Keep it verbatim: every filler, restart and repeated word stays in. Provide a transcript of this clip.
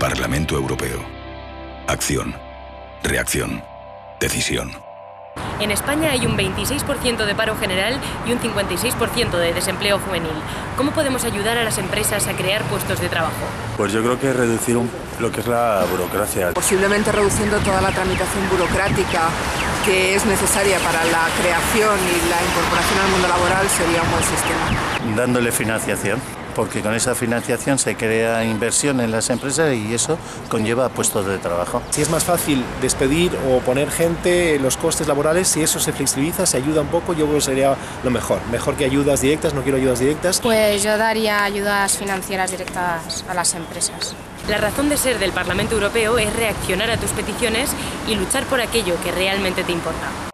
Parlamento Europeo. Acción. Reacción. Decisión. En España hay un veintiséis por ciento de paro general y un cincuenta y seis por ciento de desempleo juvenil. ¿Cómo podemos ayudar a las empresas a crear puestos de trabajo? Pues yo creo que reducir un, lo que es la burocracia. Posiblemente reduciendo toda la tramitación burocrática que es necesaria para la creación y la incorporación al mundo laboral sería un buen sistema. Dándole financiación, porque con esa financiación se crea inversión en las empresas y eso conlleva puestos de trabajo. Si es más fácil despedir o poner gente, los costes laborales, si eso se flexibiliza, se ayuda un poco, yo creo que sería lo mejor. Mejor que ayudas directas, no quiero ayudas directas. Pues yo daría ayudas financieras directas a las empresas. La razón de ser del Parlamento Europeo es reaccionar a tus peticiones y luchar por aquello que realmente te importa.